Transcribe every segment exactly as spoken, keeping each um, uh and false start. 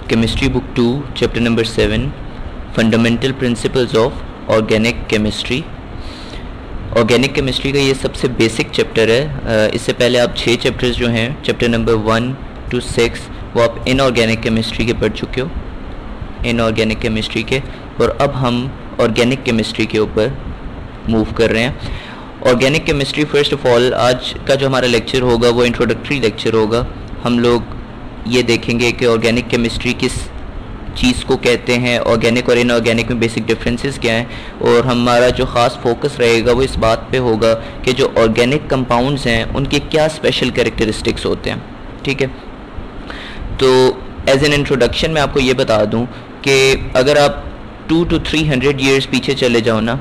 Chemistry book two chapter number seven fundamental principles of organic chemistry. Organic chemistry का ये सबसे basic chapter है। इससे पहले आप छः चैप्टर्स जो हैं chapter number one two six वो आप इनऑर्गेनिक केमिस्ट्री के पढ़ चुके हो, इनऑर्गेनिक केमिस्ट्री के, और अब हम ऑर्गेनिक केमिस्ट्री के ऊपर मूव कर रहे हैं। Organic chemistry first of all आज का जो हमारा लेक्चर होगा वो इंट्रोडक्टरी लेक्चर होगा। हम लोग ये देखेंगे कि ऑर्गेनिक केमिस्ट्री किस चीज़ को कहते हैं, ऑर्गेनिक और इनऑर्गेनिक में बेसिक डिफरेंसेस क्या हैं, और हमारा जो ख़ास फोकस रहेगा वो इस बात पे होगा कि जो ऑर्गेनिक कंपाउंड्स हैं उनके क्या स्पेशल कैरेक्टरिस्टिक्स होते हैं। ठीक है, तो एज एन इंट्रोडक्शन मैं आपको ये बता दूं कि अगर आप two two three hundred years पीछे चले जाओ ना,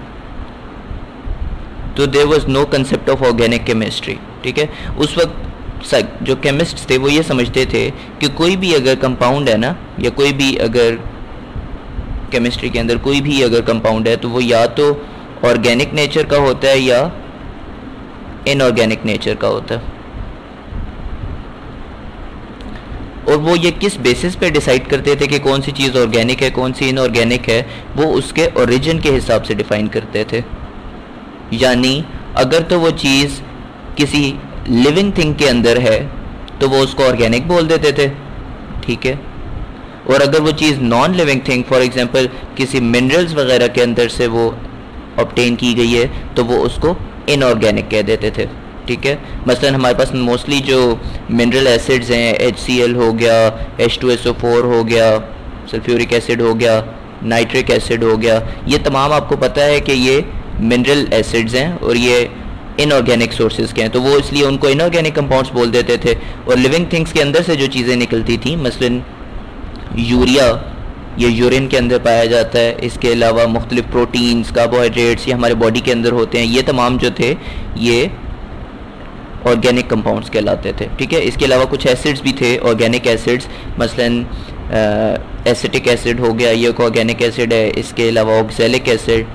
तो there was no concept of organic chemistry. ठीक है, उस वक्त जो केमिस्ट थे वो ये समझते थे कि कोई भी अगर कंपाउंड है ना, या कोई भी अगर केमिस्ट्री के अंदर कोई भी अगर कंपाउंड है तो वो या तो ऑर्गेनिक नेचर का होता है या इनऑर्गेनिक नेचर का होता है। और वो ये किस बेसिस पे डिसाइड करते थे कि कौन सी चीज़ ऑर्गेनिक है कौन सी इनऑर्गेनिक है, वो उसके ओरिजिन के हिसाब से डिफाइन करते थे। यानी अगर तो वो चीज़ किसी लिविंग थिंग के अंदर है तो वो उसको ऑर्गेनिक बोल देते थे। ठीक है, और अगर वो चीज़ non living thing for example किसी मिनरल्स वगैरह के अंदर से वो ऑब्टेन की गई है तो वो उसको इनऑर्गेनिक कह देते थे। ठीक है, मसलन हमारे पास मोस्टली जो मिनरल एसिड्स हैं, एच सी एल हो गया, H two S O four हो गया, सल्फ्यूरिक एसिड हो गया, नाइट्रिक एसिड हो गया, ये तमाम आपको पता है कि ये मिनरल एसिड्स हैं और ये इनऑर्गेनिक सोर्सेज के हैं, तो वो इसलिए उनको इनऑर्गेनिक कंपाउंड्स बोल देते थे। और लिविंग थिंग्स के अंदर से जो चीज़ें निकलती थी, मसलन यूरिया, ये यूरिन के अंदर पाया जाता है, इसके अलावा मुख्तलिफ प्रोटीन्स, कार्बोहाइड्रेट्स ये हमारे बॉडी के अंदर होते हैं, ये तमाम जो थे ये ऑर्गेनिक कंपाउंड्स कहलाते थे। ठीक है, इसके अलावा कुछ एसिड्स भी थे ऑर्गेनिक एसिड्स, मसलन एसिटिक एसिड हो गया, ये एक ऑर्गेनिक एसिड है, इसके अलावा ऑक्सैलिक एसिड,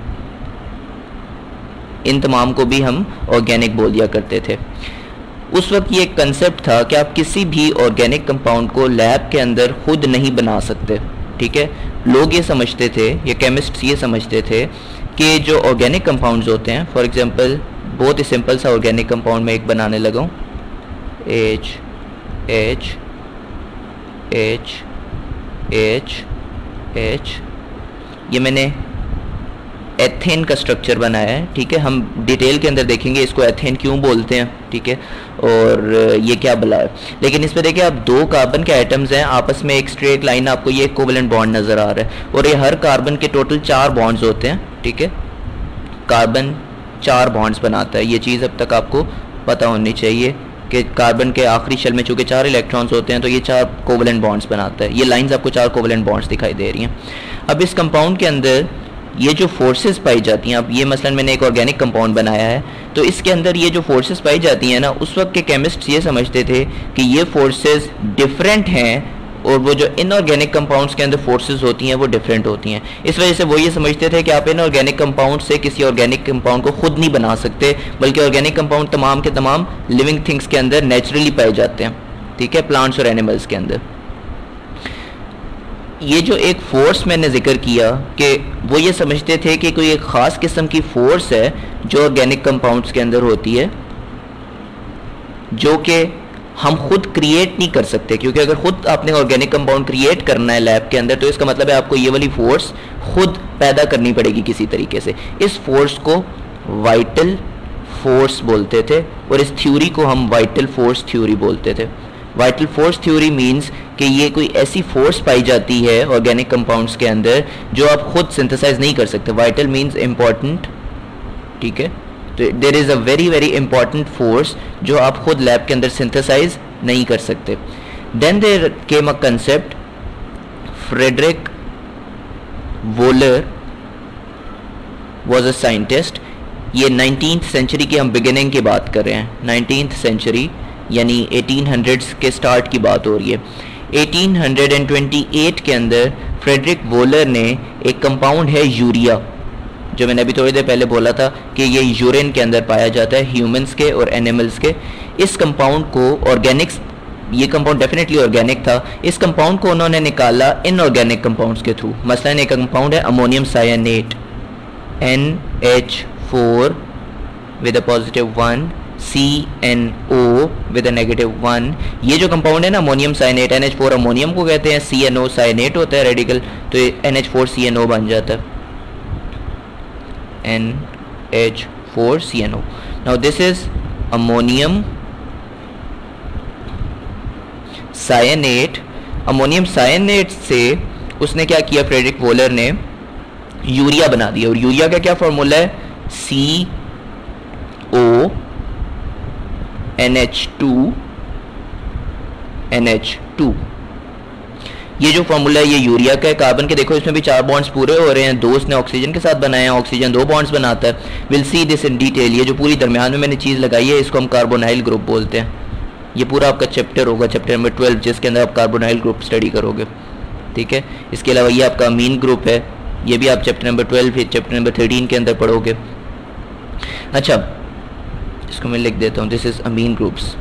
इन तमाम को भी हम ऑर्गेनिक बोल दिया करते थे। उस वक्त ये एक कंसेप्ट था कि आप किसी भी ऑर्गेनिक कंपाउंड को लैब के अंदर खुद नहीं बना सकते। ठीक है, लोग ये समझते थे, ये केमिस्ट्स ये समझते थे कि जो ऑर्गेनिक कंपाउंड्स होते हैं, फॉर एग्जांपल बहुत ही सिंपल सा ऑर्गेनिक कंपाउंड मैं एक बनाने लगा हूँ, H H H H H, ये मैंने एथेन का स्ट्रक्चर बनाया है। ठीक है, हम डिटेल के अंदर देखेंगे इसको एथेन क्यों बोलते हैं। ठीक है, और ये क्या बला है, लेकिन इसमें देखिए आप दो कार्बन के एटम्स हैं, आपस में एक स्ट्रेट लाइन, आपको ये कोवेलेंट बॉन्ड नज़र आ रहा है, और ये हर कार्बन के टोटल चार बॉन्ड्स होते हैं। ठीक है, कार्बन चार बॉन्ड्स बनाता है, ये चीज़ अब तक आपको पता होनी चाहिए कि कार्बन के आखिरी शेल में चूँकि चार इलेक्ट्रॉन्स होते हैं तो ये चार कोवेलेंट बॉन्ड्स बनाता है। ये लाइन्स आपको चार कोवेलेंट बॉन्ड्स दिखाई दे रही हैं। अब इस कंपाउंड के अंदर ये जो फोर्सेस पाई जाती हैं, अब ये मसलन मैंने एक ऑर्गेनिक कंपाउंड बनाया है, तो इसके अंदर ये जो फोर्सेस पाई जाती हैं ना, उस वक्त के केमिस्ट्स ये समझते थे कि ये फोर्सेस डिफरेंट हैं, और वो जो इनऑर्गेनिक कंपाउंड्स के अंदर फोर्सेस होती हैं वो डिफरेंट होती हैं। इस वजह से वो ये समझते थे कि आप इनऑर्गेनिक कंपाउंड से किसी ऑर्गेनिक कंपाउंड को खुद नहीं बना सकते, बल्कि ऑर्गेनिक कंपाउंड तमाम के तमाम लिविंग थिंग्स के अंदर नेचुरली पाए जाते हैं। ठीक है, प्लांट्स और एनिमल्स के अंदर। ये जो एक फोर्स मैंने जिक्र किया कि वो ये समझते थे कि कोई एक ख़ास किस्म की फोर्स है जो ऑर्गेनिक कंपाउंड्स के अंदर होती है, जो कि हम खुद क्रिएट नहीं कर सकते, क्योंकि अगर खुद आपने ऑर्गेनिक कंपाउंड क्रिएट करना है लैब के अंदर तो इसका मतलब है आपको ये वाली फोर्स खुद पैदा करनी पड़ेगी किसी तरीके से। इस फोर्स को वाइटल फोर्स बोलते थे, और इस थ्योरी को हम वाइटल फोर्स थ्योरी बोलते थे। वाइटल फोर्स थ्योरी मींस कि ये कोई ऐसी फोर्स पाई जाती है ऑर्गेनिक कंपाउंड्स के अंदर जो आप खुद सिंथेसाइज नहीं कर सकते। Vital means important. ठीक है, तो there is a very very important force जो आप खुद लैब के अंदर सिंथेसाइज नहीं कर सकते। Then there came a concept, Friedrich Wohler was a scientist. ये नाइनटीन्थ सेंचुरी की हम बिगिनिंग की बात कर रहे हैं, नाइनटीन्थ सेंचुरी यानी एटीन हंड्रेड्स के स्टार्ट की बात हो रही है। एटीन ट्वेंटी एट के अंदर फ्रेडरिक वोलर ने एक कंपाउंड है यूरिया, जो मैंने अभी थोड़ी देर पहले बोला था कि ये यूरिन के अंदर पाया जाता है ह्यूमंस के और एनिमल्स के। इस कंपाउंड को ऑर्गेनिक्स ये कंपाउंड डेफिनेटली ऑर्गेनिक था। इस कंपाउंड को उन्होंने निकाला इनऑर्गेनिक कंपाउंड्स के थ्रू। मसलन एक कंपाउंड है ammonium cyanate, N H four with a positive one, C N O with a negative one. ये जो कंपाउंड है ना ammonium cyanate, N H four ammonium को कहते हैं, सी एन ओ साइनेट होता है रेडिकल, तो N H four C N O बन जाता है, N H four C N O. Now this is ammonium cyanate. Ammonium cyanate से उसने क्या किया, फ्रेडरिक वोलर ने यूरिया बना दिया। और यूरिया का क्या फॉर्मूला है, C O N H two N H two. ये जो फॉर्मूला है ये यूरिया का है। कार्बन के देखो इसमें भी चार बॉन्ड्स पूरे हो रहे हैं, दो उसने ऑक्सीजन के साथ बनाए हैं, ऑक्सीजन दो बॉन्ड्स बनाता है। Will see this in detail. ये जो पूरी दरमियान में मैंने चीज़ लगाई है इसको हम कार्बोनाइल ग्रुप बोलते हैं। ये पूरा आपका चैप्टर होगा, चैप्टर नंबर ट्वेल्व, जिसके अंदर आप कार्बोनाइल ग्रुप स्टडी करोगे, ठीक है। इसके अलावा ये आपका अमीन ग्रुप है, ये भी आप चैप्टर नंबर ट्वेल्व फिर चैप्टर नंबर थर्टीन के अंदर पढ़ोगे। अच्छा, इसको मैं लिख देता हूँ, दिस इज अमीन ग्रुप्स।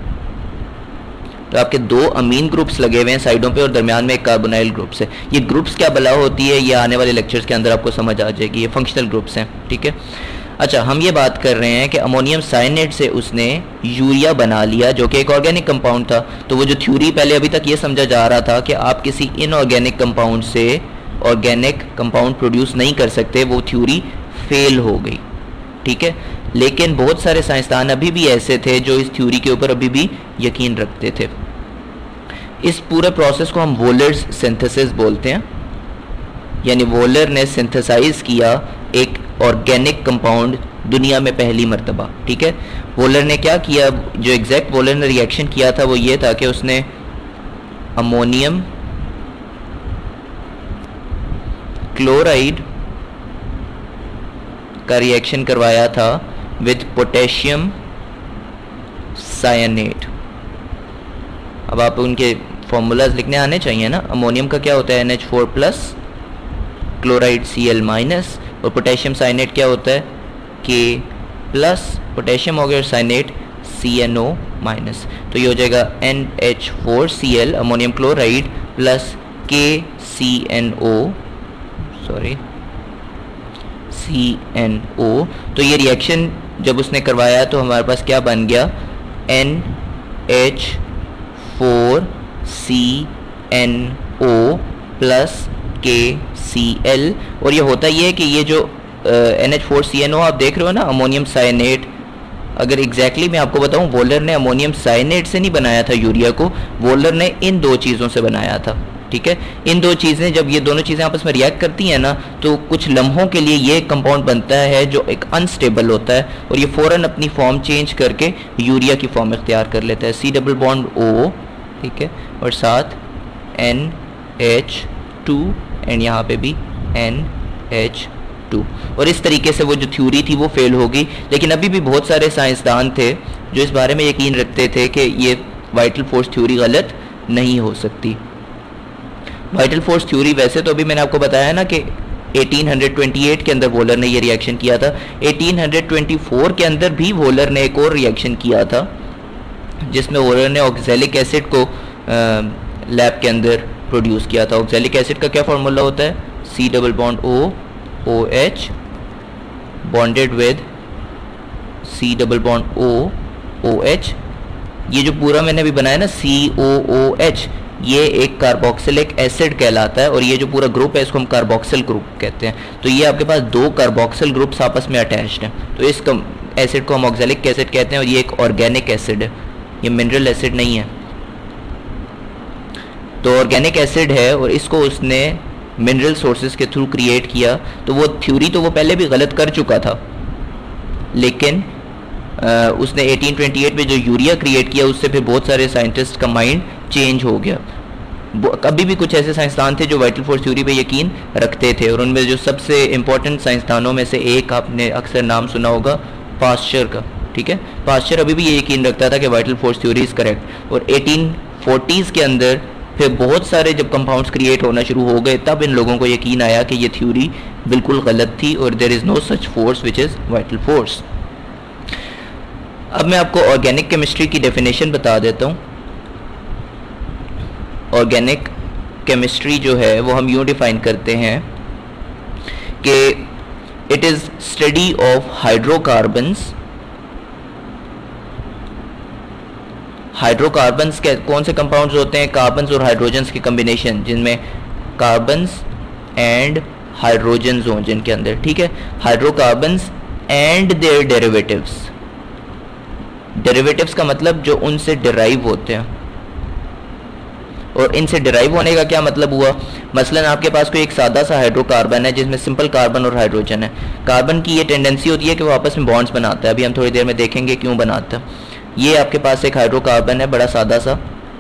तो आपके दो अमीन ग्रुप्स लगे हुए हैं साइडों पे और दरमियान में एक कार्बोनाइल ग्रुप्स है। ये ग्रुप्स क्या बला होती है ये आने वाले लेक्चर्स के अंदर आपको समझ आ जाएगी। ये फंक्शनल ग्रुप्स हैं, ठीक है। अच्छा, हम ये बात कर रहे हैं कि अमोनियम साइनेट से उसने यूरिया बना लिया जो कि एक ऑर्गेनिक कंपाउंड था। तो वो जो थ्योरी पहले अभी तक ये समझा जा रहा था कि आप किसी इनऑर्गेनिक कंपाउंड से ऑर्गेनिक कंपाउंड प्रोड्यूस नहीं कर सकते, वो थ्योरी फेल हो गई, ठीक है। लेकिन बहुत सारे साइंसदान अभी भी ऐसे थे जो इस थ्योरी के ऊपर अभी भी यकीन रखते थे। इस पूरे प्रोसेस को हम वोलर्स सिंथेसिस बोलते हैं, यानी वोलर ने सिंथेसाइज किया एक ऑर्गेनिक कंपाउंड दुनिया में पहली मर्तबा, ठीक है। वोलर ने क्या किया, जो एग्जैक्ट वोलर ने रिएक्शन किया था वो ये था कि उसने अमोनियम क्लोराइड का रिएक्शन करवाया था विद पोटेशियम साइनेट। अब आप उनके फॉर्मूलाज लिखने आने चाहिए ना। अमोनियम का क्या होता है, N H four plus, chloride C L minus, और पोटेशियम साइनेट क्या होता है, के प्लस, पोटेशियम हो गया और साइनेट सी एन ओ माइनस। तो ये हो जाएगा N H four C L ammonium chloride plus K C N O, sorry C N O. तो ये रिएक्शन जब उसने करवाया तो हमारे पास क्या बन गया, N H four C N O plus K C L. और ये होता ये है कि ये जो N H four C N O आप देख रहे हो ना, अमोनियम साइनेट, अगर एग्जैक्टली exactly मैं आपको बताऊं, वोलर ने अमोनियम साइनेट से नहीं बनाया था यूरिया को, वोलर ने इन दो चीज़ों से बनाया था, ठीक है। इन दो चीज़ें जब ये दोनों चीज़ें आपस में रिएक्ट करती हैं ना, तो कुछ लम्हों के लिए ये कंपाउंड बनता है जो एक अनस्टेबल होता है और ये फ़ौरन अपनी फॉर्म चेंज करके यूरिया की फॉर्म इख्तियार कर लेता है, सी डबल बॉन्ड ओ, ठीक है, और साथ एन एच टू एंड यहाँ पे भी एन एच टू। और इस तरीके से वो जो थ्योरी थी वो फेल हो गई। लेकिन अभी भी बहुत सारे साइंसदान थे जो इस बारे में यकीन रखते थे कि ये वाइटल फोर्स थ्योरी गलत नहीं हो सकती। वाइटल फोर्स थ्योरी वैसे तो अभी मैंने आपको बताया ना कि अठारह सौ अट्ठाईस के अंदर वोलर ने ये रिएक्शन किया था। अठारह सौ चौबीस के अंदर भी वोलर ने एक और रिएक्शन किया था जिसमें वोलर ने ऑक्सैलिक एसिड को लैब के अंदर प्रोड्यूस किया था। ऑक्सैलिक एसिड का क्या फार्मूला होता है, C double bond O O H bonded with C double bond O O H. ये जो पूरा मैंने अभी बनाया ना सी ओ ओ एच, ये एक कार्बोक्सिलिक एसिड कहलाता है और ये जो पूरा ग्रुप है इसको हम कार्बोक्सिल ग्रुप कहते हैं। तो ये आपके पास दो कार्बोक्सिल ग्रुप्स आपस में अटैच्ड हैं, तो इस एसिड को हम ऑक्सैलिक एसिड कहते हैं और ये एक ऑर्गेनिक एसिड है, ये मिनरल एसिड नहीं है। तो ऑर्गेनिक एसिड है और इसको उसने मिनरल सोर्सेज के थ्रू क्रिएट किया। तो वो थ्योरी तो वो पहले भी गलत कर चुका था, लेकिन आ, उसने अठारह सौ अट्ठाईस में जो यूरिया क्रिएट किया उससे फिर बहुत सारे साइंटिस्ट का माइंड चेंज हो गया। कभी भी कुछ ऐसे साइंसदान थे जो वाइटल फोर्स थ्योरी पे यकीन रखते थे और उनमें जो सबसे इंपॉर्टेंट साइंसदानों में से एक आपने अक्सर नाम सुना होगा पास्चर का, ठीक है। पास्चर अभी भी ये यकीन रखता था कि vital force theory is correct. और एटीन फोर्टीज़ के अंदर फिर बहुत सारे जब कंपाउंड्स क्रिएट होना शुरू हो गए तब इन लोगों को यकीन आया कि ये थ्योरी बिल्कुल गलत थी और there is no such force which is vital force. अब मैं आपको ऑर्गेनिक केमिस्ट्री की डेफिनेशन बता देता हूँ। ऑर्गेनिक केमिस्ट्री जो है वो हम यूँ डिफाइन करते हैं कि it is study of hydrocarbons. Hydrocarbons के कौन से कंपाउंड्स होते हैं? कार्बन्स और हाइड्रोजन्स की कम्बिनेशन, जिनमें कार्बन्स एंड हाइड्रोजन्स हों जिनके अंदर, ठीक है। Hydrocarbons and their derivatives. Derivatives का मतलब जो उनसे डिराइव होते हैं, और इनसे डिराइव होने का क्या मतलब हुआ? मसलन आपके पास कोई एक सादा सा हाइड्रोकार्बन है जिसमें सिंपल कार्बन और हाइड्रोजन है। कार्बन की ये टेंडेंसी होती है कि वो आपस में बॉन्ड्स बनाता है, अभी हम थोड़ी देर में देखेंगे क्यों बनाता है। ये आपके पास एक हाइड्रोकार्बन है बड़ा सादा सा,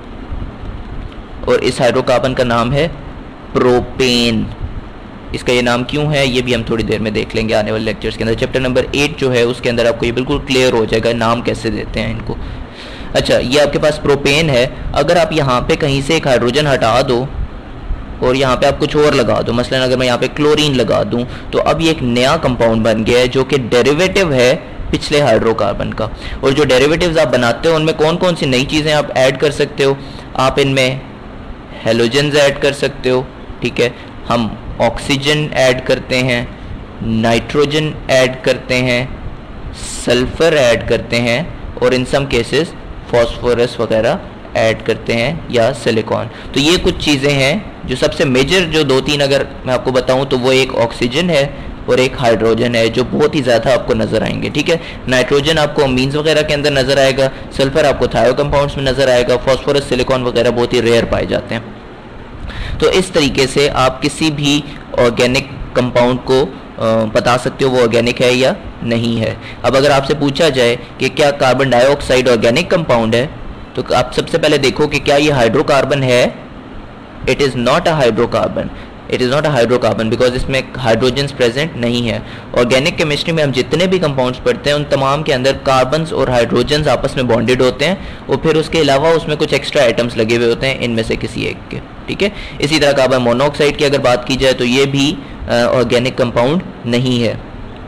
और इस हाइड्रोकार्बन का नाम है प्रोपेन। इसका ये नाम क्यों है ये भी हम थोड़ी देर में देख लेंगे आने वाले लेक्चर्स के अंदर। चैप्टर नंबर एट जो है उसके अंदर आपको ये बिल्कुल क्लियर हो जाएगा नाम कैसे देते हैं इनको। अच्छा, ये आपके पास प्रोपेन है। अगर आप यहाँ पे कहीं से एक हाइड्रोजन हटा दो और यहाँ पे आप कुछ और लगा दो, मसलन अगर मैं यहाँ पे क्लोरीन लगा दूँ, तो अब ये एक नया कंपाउंड बन गया है जो कि डेरिवेटिव है पिछले हाइड्रोकार्बन का। और जो डेरिवेटिव्स आप बनाते हो उनमें कौन कौन सी नई चीज़ें आप ऐड कर सकते हो? आप इनमें हेलोजन्स ऐड कर सकते हो, ठीक है। हम ऑक्सीजन ऐड करते हैं, नाइट्रोजन ऐड करते हैं, सल्फर ऐड करते हैं, और इन सम केसेस फॉस्फोरस वगैरह ऐड करते हैं या सिलिकॉन। तो ये कुछ चीज़ें हैं जो सबसे मेजर, जो दो तीन अगर मैं आपको बताऊं तो वो एक ऑक्सीजन है और एक हाइड्रोजन है जो बहुत ही ज़्यादा आपको नज़र आएंगे, ठीक है। नाइट्रोजन आपको अमीन्स वगैरह के अंदर नज़र आएगा, सल्फर आपको थायो कंपाउंड्स में नज़र आएगा, फॉस्फोरस सिलिकॉन वगैरह बहुत ही रेयर पाए जाते हैं। तो इस तरीके से आप किसी भी ऑर्गेनिक कंपाउंड को बता सकते हो वो ऑर्गेनिक है या नहीं है। अब अगर आपसे पूछा जाए कि क्या कार्बन डाइऑक्साइड ऑर्गेनिक कंपाउंड है, तो आप सबसे पहले देखो कि क्या ये हाइड्रोकार्बन है। It is not a hydrocarbon, it is not a hydrocarbon because इसमें हाइड्रोजन्स प्रेजेंट नहीं है। ऑर्गेनिक केमिस्ट्री में हम जितने भी कंपाउंड्स पढ़ते हैं उन तमाम के अंदर कार्बन्स और हाइड्रोजन्स आपस में बॉन्डेड होते हैं, और फिर उसके अलावा उसमें कुछ एक्स्ट्रा एटम्स लगे हुए होते हैं इनमें से किसी एक के, ठीक है। इसी तरह कार्बन मोनोऑक्साइड की अगर बात की जाए तो ये भी ऑर्गेनिक कंपाउंड नहीं है।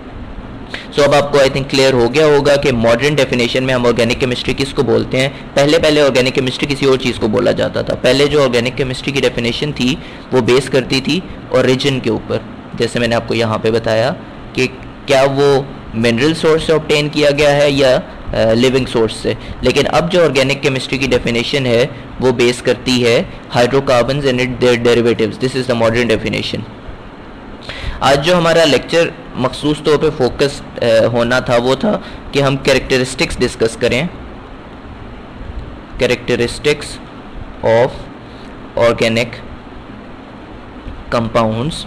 सो so, अब आपको आई थिंक क्लियर हो गया होगा कि मॉडर्न डेफिनेशन में हम ऑर्गेनिक केमिस्ट्री किसको बोलते हैं। पहले पहले ऑर्गेनिक केमिस्ट्री किसी और चीज़ को बोला जाता था। पहले जो ऑर्गेनिक केमिस्ट्री की डेफिनेशन थी वो बेस करती थी ओरिजिन के ऊपर, जैसे मैंने आपको यहाँ पे बताया कि क्या वो मिनरल सोर्स से ऑब्टेन किया गया है या लिविंग uh, सोर्स से। लेकिन अब जो ऑर्गेनिक केमिस्ट्री की डेफिनेशन है वो बेस करती है hydrocarbons and their derivatives. This is the modern definition. आज जो हमारा लेक्चर मखसूस तौर पे फोकस होना था वो था कि हम कैरेक्टरिस्टिक्स डिस्कस करें, characteristics of organic compounds.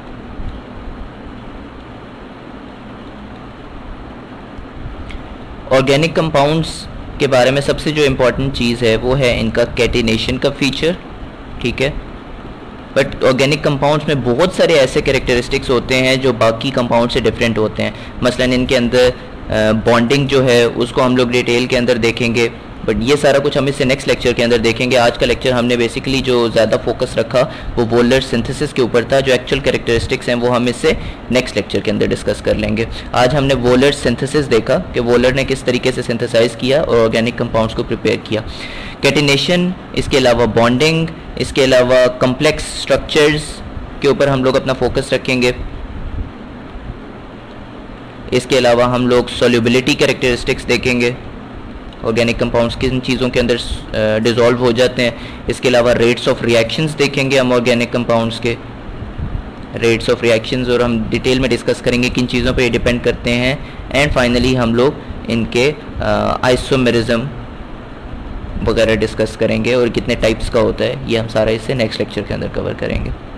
Organic compounds के बारे में सबसे जो इम्पोर्टेंट चीज़ है वो है इनका कैटिनेशन का फीचर, ठीक है। बट ऑर्गेनिक कंपाउंड्स में बहुत सारे ऐसे कैरेक्टरिस्टिक्स होते हैं जो बाकी कंपाउंड से डिफरेंट होते हैं। मसलन इनके अंदर बॉन्डिंग जो है उसको हम लोग डिटेल के अंदर देखेंगे, बट ये सारा कुछ हम इससे नेक्स्ट लेक्चर के अंदर देखेंगे। आज का लेक्चर हमने बेसिकली जो ज़्यादा फोकस रखा वो वोलर सिंथेसिस के ऊपर था। जो एक्चुअल कैरेक्टरिस्टिक्स हैं वो हम इससे नेक्स्ट लेक्चर के अंदर डिस्कस कर लेंगे। आज हमने वोलर सिंथेसिस देखा कि वोलर ने किस तरीके से सिंथेसाइज किया और ऑर्गेनिक कंपाउंड्स को प्रिपेयर किया। कैटिनेशन, इसके अलावा बॉन्डिंग, इसके अलावा कम्प्लेक्स स्ट्रक्चर्स के ऊपर हम लोग अपना फोकस रखेंगे। इसके अलावा हम लोग सॉल्युबिलिटी कैरेक्टरिस्टिक्स देखेंगे, ऑर्गेनिक कंपाउंड्स किन चीज़ों के अंदर डिज़ोल्व हो जाते हैं। इसके अलावा रेट्स ऑफ रिएक्शंस देखेंगे हम ऑर्गेनिक कंपाउंड्स के, रेट्स ऑफ रिएक्शंस, और हम डिटेल में डिस्कस करेंगे किन चीज़ों पे ये डिपेंड करते हैं। एंड फाइनली हम लोग इनके आइसोमेरिज्म वगैरह डिस्कस करेंगे और कितने टाइप्स का होता है, ये हम सारा इससे नेक्स्ट लेक्चर के अंदर कवर करेंगे।